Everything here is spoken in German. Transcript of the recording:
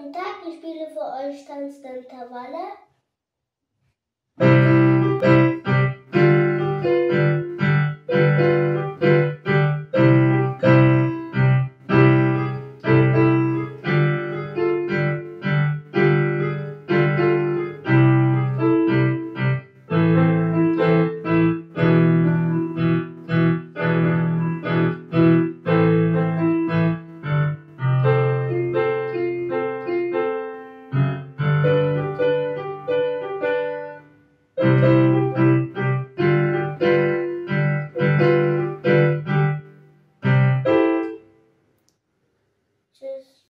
Guten Tag, ich spiele für euch Tanz der Intervalle.